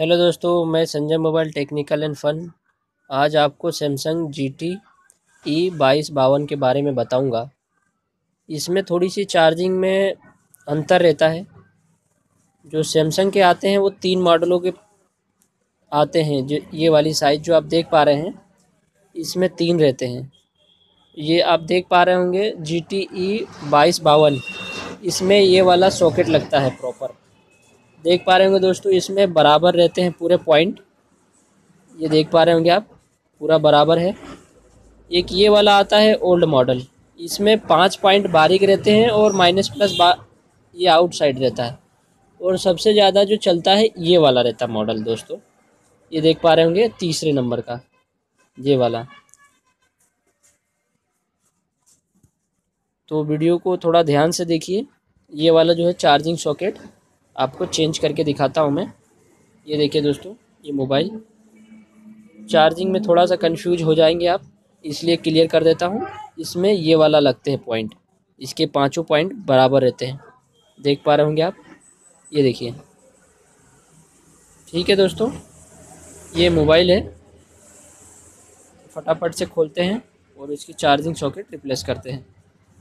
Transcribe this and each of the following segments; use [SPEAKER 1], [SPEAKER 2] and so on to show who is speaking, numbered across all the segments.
[SPEAKER 1] Hello दोस्तों, मैं Sanjay mobile technical and fun. आज आपको सैमसंग GT E2252 के बारे में बताऊंगा। इसमें थोड़ी सी चार्जिंग में अंतर रहता है। जो सैमसंग के आते हैं वो 3 मॉडलों के आते हैं। जो ये वाली साइज़ जो आप देख पा रहे हैं, इसमें 3 रहते हैं। ये आप देख पा रहे होंगे GT E2252, इसमें ये वाला सॉकेट लगता है प्रॉपर। देख पा रहे होंगे दोस्तों, इसमें बराबर रहते हैं पूरे पॉइंट। ये देख पा रहे होंगे आप, पूरा बराबर है। एक ये वाला आता है ओल्ड मॉडल, इसमें 5 पॉइंट बारीक रहते हैं और माइनस प्लस ये आउटसाइड रहता है। और सबसे ज़्यादा जो चलता है ये वाला रहता है मॉडल दोस्तों। ये देख पा रहे होंगे तीसरे नंबर का ये वाला। तो वीडियो को थोड़ा ध्यान से देखिए। ये वाला जो है चार्जिंग सॉकेट आपको चेंज करके दिखाता हूँ मैं। ये देखिए दोस्तों, ये मोबाइल चार्जिंग में थोड़ा सा कंफ्यूज हो जाएंगे आप, इसलिए क्लियर कर देता हूँ। इसमें ये वाला लगते हैं पॉइंट, इसके 5 पॉइंट बराबर रहते हैं। देख पा रहे होंगे आप, ये देखिए। ठीक है दोस्तों, ये मोबाइल है। फटाफट से खोलते हैं और इसकी चार्जिंग सॉकेट रिप्लेस करते हैं।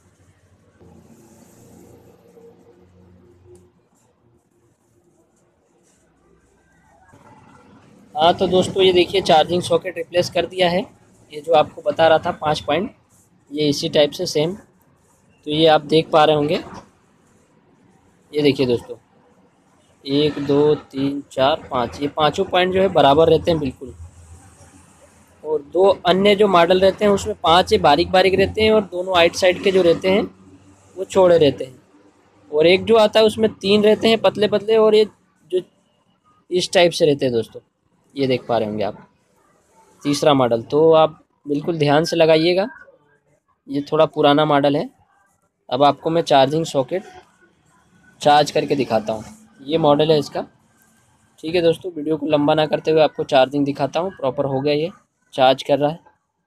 [SPEAKER 1] हाँ तो दोस्तों, ये देखिए चार्जिंग सॉकेट रिप्लेस कर दिया है। ये जो आपको बता रहा था 5 पॉइंट, ये इसी टाइप से सेम। तो ये आप देख पा रहे होंगे। ये देखिए दोस्तों, 1 2 3 4 5, ये 5 पॉइंट जो है बराबर रहते हैं बिल्कुल। और 2 अन्य जो मॉडल रहते हैं उसमें 5 बारीक बारीक रहते हैं और दोनों आइट साइड के जो रहते हैं वो चौड़े रहते हैं। और एक जो आता है उसमें 3 रहते हैं पतले पतले, और ये जो इस टाइप से रहते हैं दोस्तों। ये देख पा रहे होंगे आप, तीसरा मॉडल। तो आप बिल्कुल ध्यान से लगाइएगा, ये थोड़ा पुराना मॉडल है। अब आपको मैं चार्जिंग सॉकेट चार्ज करके दिखाता हूँ। ये मॉडल है इसका। ठीक है दोस्तों, वीडियो को लंबा ना करते हुए आपको चार्जिंग दिखाता हूँ। प्रॉपर हो गया, ये चार्ज कर रहा है।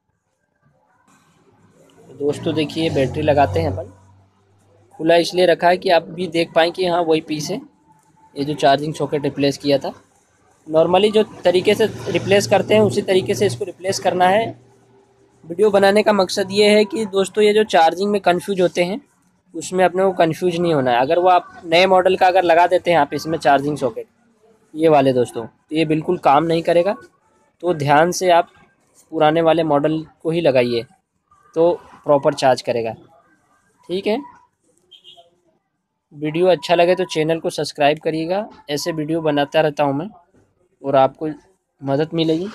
[SPEAKER 1] तो दोस्तों देखिए, बैटरी लगाते हैं अपन। खुला इसलिए रखा है कि आप भी देख पाएँ कि हाँ वही पीस है, ये जो चार्जिंग सॉकेट रिप्लेस किया था। नॉर्मली जो तरीके से रिप्लेस करते हैं उसी तरीके से इसको रिप्लेस करना है। वीडियो बनाने का मकसद ये है कि दोस्तों, ये जो चार्जिंग में कंफ्यूज होते हैं उसमें अपने को कंफ्यूज नहीं होना है। अगर वो आप नए मॉडल का अगर लगा देते हैं आप इसमें चार्जिंग सॉकेट, ये वाले दोस्तों, तो ये बिल्कुल काम नहीं करेगा। तो ध्यान से आप पुराने वाले मॉडल को ही लगाइए, तो प्रॉपर चार्ज करेगा। ठीक है, वीडियो अच्छा लगे तो चैनल को सब्सक्राइब करिएगा। ऐसे वीडियो बनाता रहता हूँ मैं और आपको मदद मिलेगी।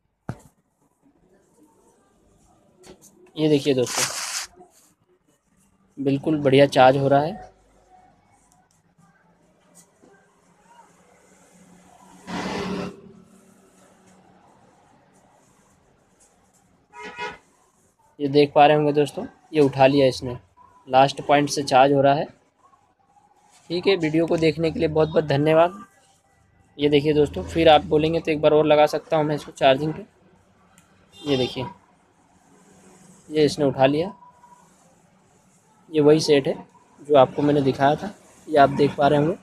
[SPEAKER 1] ये देखिए दोस्तों, बिल्कुल बढ़िया चार्ज हो रहा है। ये देख पा रहे होंगे दोस्तों, ये उठा लिया इसने, लास्ट पॉइंट से चार्ज हो रहा है। ठीक है, वीडियो को देखने के लिए बहुत बहुत धन्यवाद। ये देखिए दोस्तों, फिर आप बोलेंगे तो एक बार और लगा सकता हूँ मैं इसको चार्जिंग पे। ये देखिए, ये इसने उठा लिया। ये वही सेट है जो आपको मैंने दिखाया था, ये आप देख पा रहे होंगे।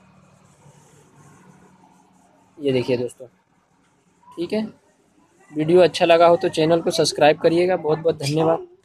[SPEAKER 1] ये देखिए दोस्तों। ठीक है, वीडियो अच्छा लगा हो तो चैनल को सब्सक्राइब करिएगा। बहुत बहुत धन्यवाद।